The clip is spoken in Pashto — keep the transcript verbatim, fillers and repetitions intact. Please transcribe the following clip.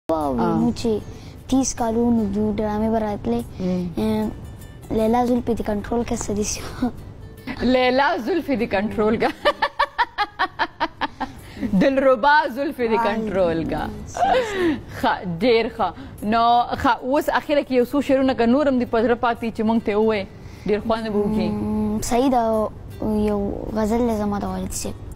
मुझे तीस कानून जो ड्रामे बरातले लैला जुल्फी दी कंट्रोल का सदस्य लैला जुल्फी दी कंट्रोल का दिलरुबा जुल्फी दी कंट्रोल का खा ډیر ښه نو خا اوس اخیره کې یو څو شعرونه که نورم دي په زړه پاتې چې موږ ته ووایې ډېر خوند به وکړي. صحیح ده یو غزل دی زما د والد صاحب